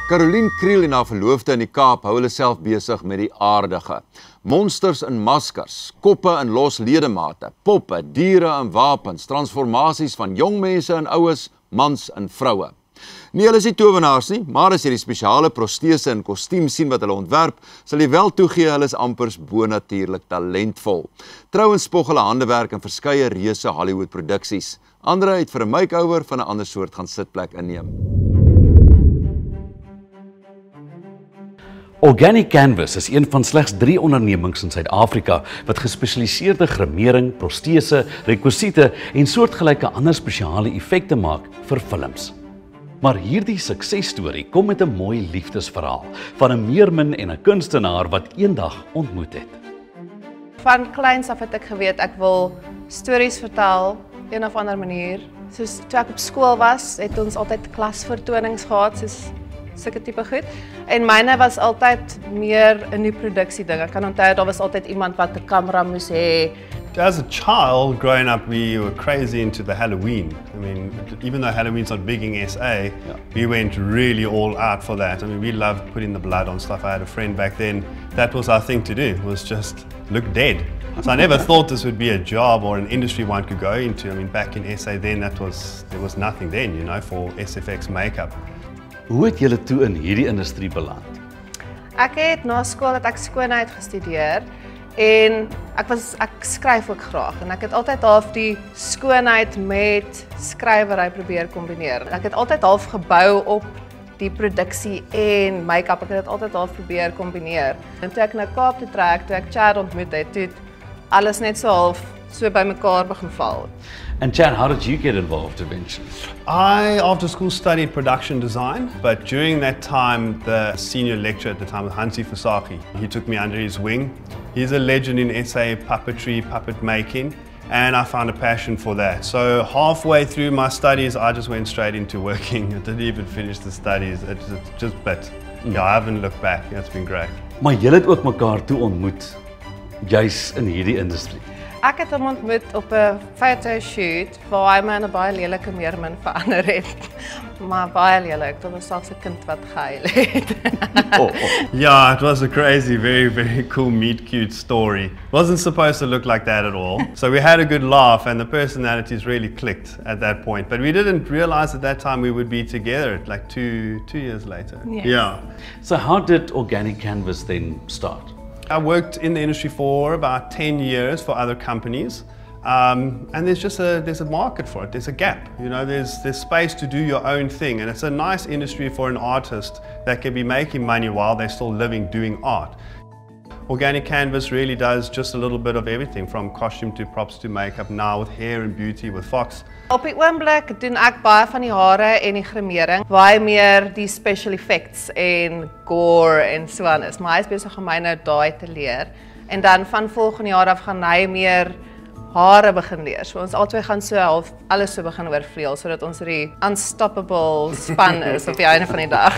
Caroline Kriel en haar verloofde in die Kaap hou hulle self besig met die aardige. Monsters in maskers, koppe in los ledemate, poppe, diere in wapens, transformasies van jong mense in oues, mans en vroue. Nie hulle is nie towenaars nie, maar as jy die spesiale protese en kostuum sien wat hulle ontwerp, sal jy wel toegee hulle is ampers bonatuurlik talentvol. Trouwens spog hulle handewerk in verskeie reuse Hollywood produksies. Andre het vir 'n makeover van 'n ander soort gaan sitplek inneem. Organic Canvas is een van slegs 3 ondernemings in Suid-Afrika wat gespesialiseerde grimering, protese, rekwisiete en soortgelyke ander spesiale effekte maak vir films. Maar hierdie suksesstorie kom met 'n mooi liefdesverhaal van 'n meermin en 'n kunstenaar wat eendag ontmoet het. Van kleins af het ek geweet ek wil stories vertel op een of ander manier. Soos toe ek op skool was, het ons altyd klasvertonings gehad, soos sulke tipe goed. En myne was altyd meer 'n nuwe produksie ding. Ek kan onthou daar was altyd iemand wat 'n kamera moes hê. As a child, growing up, we were crazy into the Halloween. I mean, even though Halloween's not big in SA, we went really all out for that. I mean, we loved putting the blood on stuff. I had a friend back then, that was our thing to do, was just look dead. So I never thought this would be a job or an industry one could go into. I mean, back in SA then, there was nothing then, you know, for SFX makeup. Hoe het julle toe in hierdie industrie beland? Ek het na skool het ek skoonheid gestudeer en ek skryf ook graag en ek het altyd half die skoonheid met skrywery probeer kombineer. Ek het altyd half gebou op die produksie en make-up. Ek het dit altyd half probeer kombineer. En toe ek na Kaap toe trek, toe ek Chad ontmoet het, toe het alles net so half so by mekaar begin val. And Chad, how did you get involved eventually? I, after school, studied production design, but during that time, the senior lecturer at the time was Hansi Fasaki. He took me under his wing. He's a legend in SA puppetry, puppet making, and I found a passion for that. So halfway through my studies, I just went straight into working. I didn't even finish the studies. It just bit. Yeah, I haven't looked back. It's been great. Maar julle het ook mekaar toe ontmoet, juis in hierdie industrie. Ek het hom ontmoet op 'n fotoshoot waar hy my in 'n baie lelike meermin verander het. Maar baie lelik, dit was selfs 'n kind wat gehuil het. Yeah, it was a crazy, very, very cool meet cute story. Wasn't supposed to look like that at all. So we had a good laugh and the personalities really clicked at that point. But we didn't realize at that time we would be together like two years later. Yes. Yeah. So how did Organic Canvas then start? I worked in the industry for about 10 years for other companies, and there's a market for it. There's a gap, you know. There's space to do your own thing, and it's a nice industry for an artist that can be making money while they're still living doing art. Organic Canvas really does just a little bit of everything, from costume to props to makeup, now with hair and beauty with Fox. Op die oomblik doen ek baie van die hare en die grimering, baie meer die special effects en gore en so aan is, maar hy is besig om my nou daai te leer. En dan van volgende jaar af gaan hy meer hare begin leer. So ons albei gaan so half alles so begin oorvleuel sodat ons die unstoppable span is op die einde van die dag.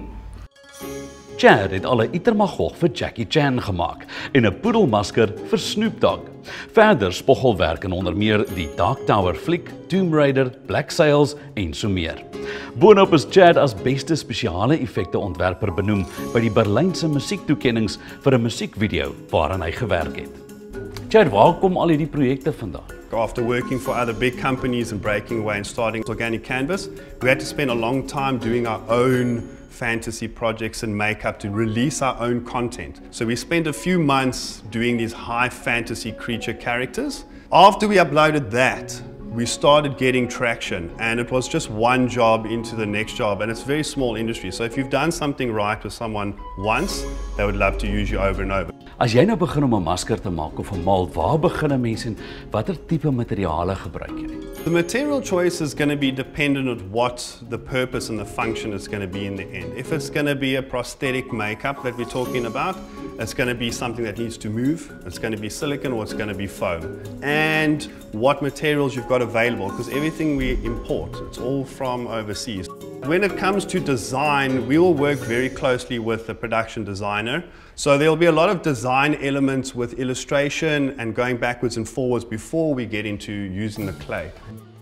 Chad het al 'n itermagog vir Jackie Chan gemaak en 'n poedelmasker vir Snoop Dogg. Verder spoggelwerk in onder meer die Dark Tower fliek, Tomb Raider, Black Sails en so meer. Boonop is Chad as beste spesiale effekte ontwerper benoem by die Berlynse musiektoekennings vir 'n musiekvideo waaraan hy gewerk het. Chad, waar kom al hierdie projekte vandaan? After working for other big companies and breaking away and starting Organic Canvas, we had to spend a long time doing our own fantasy projects and makeup to release our own content. So we spent a few months doing these high fantasy creature characters. After we uploaded that, we started getting traction, and it was just one job into the next job, and it's a very small industry. So if you've done something right with someone once, they would love to use you over and over. As jy nou begin om 'n masker te maak of 'n maal, waar begin 'n mens en watter tipe materiale gebruik jy? The material choice is going to be dependent on what the purpose and the function is going to be in the end. If it's going to be a prosthetic makeup that we're talking about, it's going to be something that needs to move. It's going to be silicone or it's going to be foam. And what materials you've got available, because everything we import, it's all from overseas. When it comes to design, we will work very closely with the production designer. So there'll be a lot of design elements with illustration and going backwards and forwards before we get into using the clay.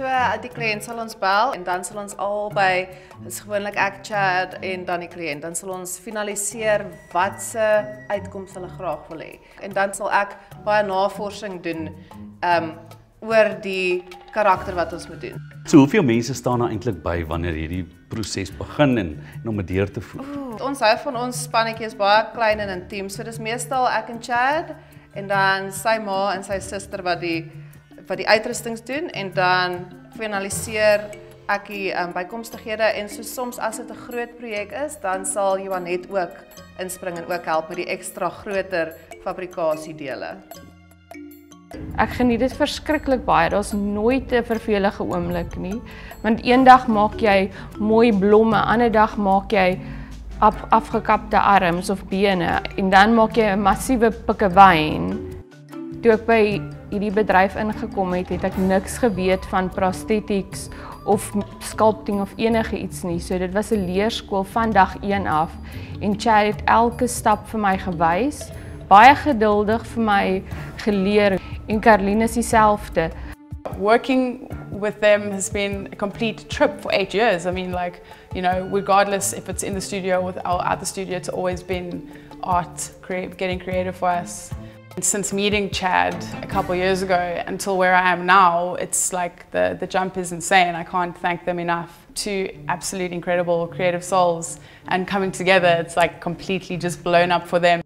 So die kliënt sal ons bel en dan sal ons albei, dis gewoonlik ek, Chad en dan die kliënt, dan sal ons finaliseer watse uitkoms hulle graag wil hê. En dan sal ek baie navorsing doen oor die karakter wat ons moet doen. So hoeveel mense staan daar eintlik by wanneer hierdie proses begin en om dit deur te voer? Ons hou van ons spannetjie is baie klein en intiem, so dis meestal ek en Chad en dan sy ma en sy suster wat die uitrustings doen en dan finaliseer ek die bykomstighede en so soms as dit 'n groot projek is, dan sal Johanet ook inspring en ook help met die ekstra groter fabrikasiedele. Ek geniet dit verskriklik baie. Daar's nooit 'n vervelige oomblik nie. Want eendag maak jy mooi blomme, ander dag maak jy afgekapte arms of bene en dan maak jy 'n massiewe pikkewyn. Toe ek by hierdie bedryf ingekom het, het ek niks geweet van prosthetics of sculpting of enige iets nie. So dit was 'n leerskool van dag 1 af en Chad het elke stap vir my gewys, baie geduldig vir my geleer en Caroline is dieselfde. Working with them has been a complete trip for 8 years. I mean, like, you know, regardless if it's in the studio or out the studio, it's always been art, getting creative for us. And since meeting Chad a couple years ago until where I am now, it's like the jump is insane. I can't thank them enough. Two absolute incredible creative souls, and coming together, it's like completely just blown up for them.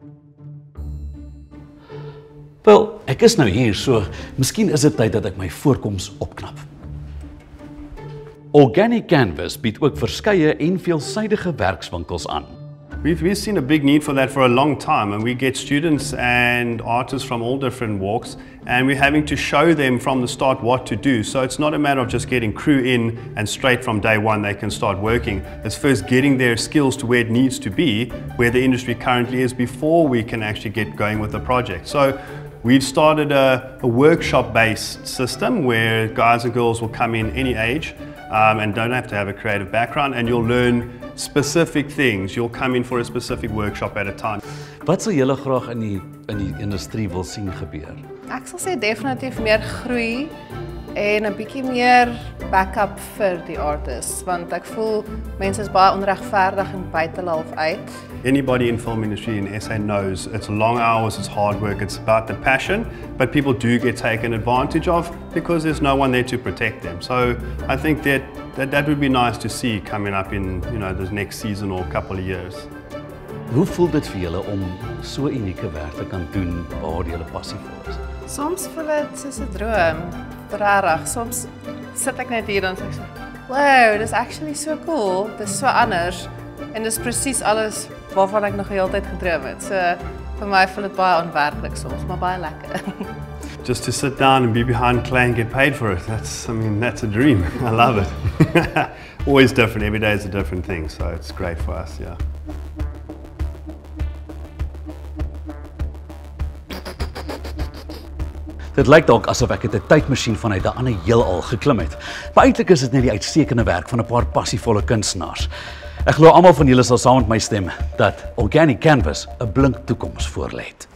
Wel, ek is nou hier, so miskien is dit tyd dat ek my voorkoms opknap. Organic Canvas bied ook verskeie en veelsidige werkswinkels aan. We've seen a big need for that for a long time, and we get students and artists from all different walks, and we're having to show them from the start what to do. So it's not a matter of just getting crew in and straight from day one they can start working. It's first getting their skills to where it needs to be, where the industry currently is, before we can actually get going with the project. So we've started a workshop-based system where guys and girls will come in any age and don't have to have a creative background, and you'll learn specific things. You'll come in for a specific workshop at a time. Wat sou julle graag in die industrie wil sien gebeur? Ek sal sê definitief meer groei en 'n bietjie meer backup vir die artists, want ek voel mense is baie onregverdig en buite hulle half uit. Anybody in film industry in SA knows it's long hours, it's hard work, it's about the passion, but people do get taken advantage of because there's no one there to protect them. So I think that would be nice to see coming up in, you know, this next season or couple of years. Hoe voel dit vir julle om so unieke werk te kan doen waar julle passievol is? Soms voel dit soos 'n droom, regtig. Soms sit ek net hier en sê, "Wow, dis actually so cool. Dis so anders." En dis presies alles waarvan ek nog die hele tyd gedroom het. So vir my voel dit baie onwerklik soms, maar baie lekker. Just to sit down and be behind clay and get paid for it. That's a dream. I love it. Always different. Every day is a different thing. So it's great for us, yeah. Dit lyk dalk asof ek 'n tydmasjien vanuit 'n ander heelal geklim het. Maar eintlik is dit net die uitstekende werk van 'n paar passievolle kunstenaars. Ek glo almal van julle sal saam met my stem dat Organic Canvas 'n blink toekoms voorlê.